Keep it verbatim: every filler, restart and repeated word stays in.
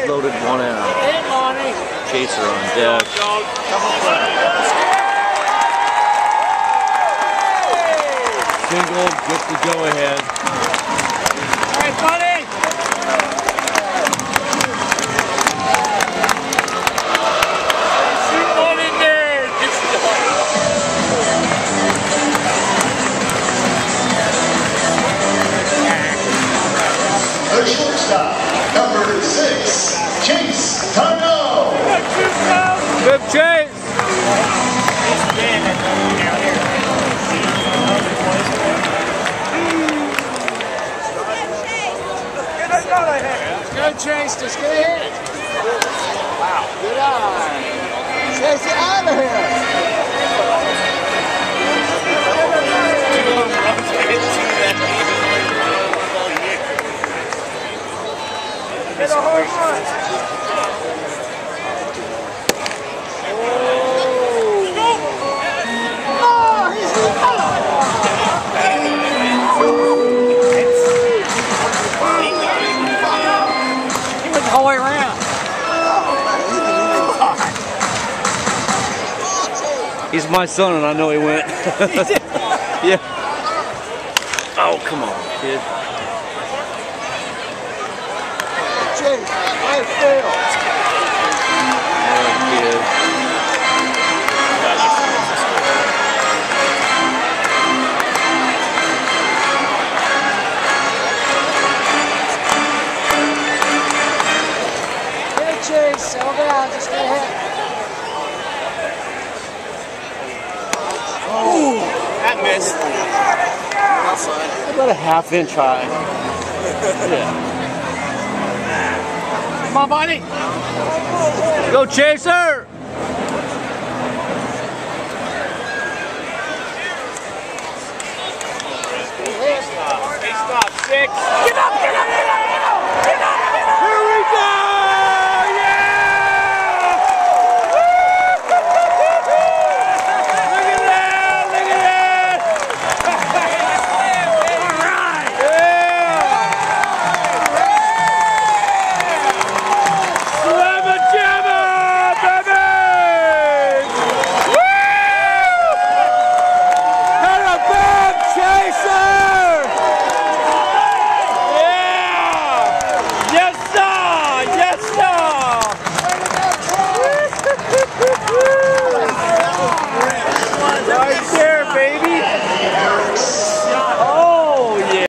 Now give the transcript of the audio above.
loaded one out. Chaser on deck. Single, just to go ahead. All right, buddy. Shoot one in there. The shortstop, number six, Chase Tarno. Good chase. Good chase, just get ahead. Wow. Good eye. Chase it out of here. Hit a home run. All the way around. He's my son and I know he went. Yeah. Oh, come on, kid. Chase, right field. Oh, kid. Chase, settle down, just stay ahead. Oh, that missed. about a half inch high. Yeah. Come on, buddy. Go, Chaser! Stop, stop, six. Get up, get up, get up, get up! Get up!